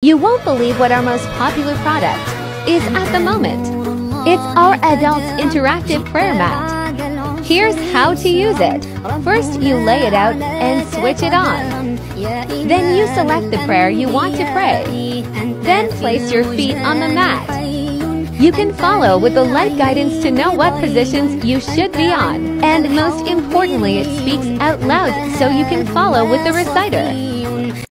You won't believe what our most popular product is at the moment. It's our adult interactive prayer mat. Here's how to use it. First, you lay it out and switch it on. Then you select the prayer you want to pray. Then place your feet on the mat. You can follow with the light guidance to know what positions you should be on. And most importantly, it speaks out loud so you can follow with the reciter.